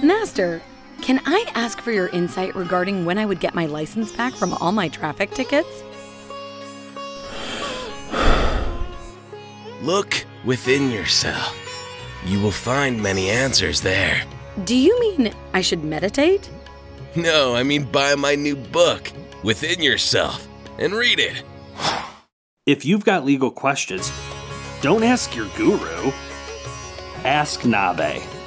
Master, can I ask for your insight regarding when I would get my license back from all my traffic tickets? Look within yourself. You will find many answers there. Do you mean I should meditate? No, I mean buy my new book, Within Yourself, and read it. If you've got legal questions, don't ask your guru. Ask Nave.